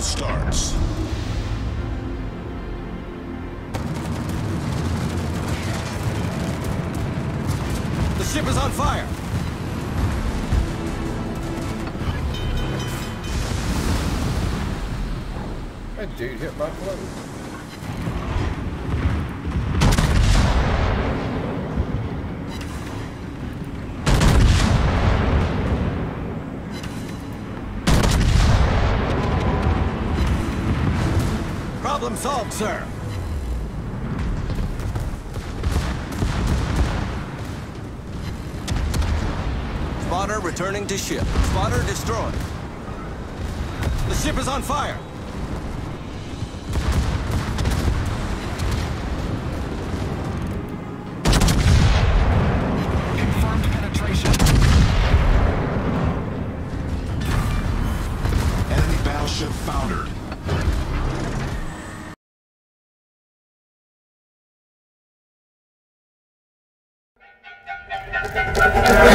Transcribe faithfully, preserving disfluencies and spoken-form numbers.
starts. The ship is on fire! That dude hit my plane. Problem solved, sir. Spotter returning to ship. Spotter destroyed. The ship is on fire. Confirmed penetration. Enemy battleship foundered. The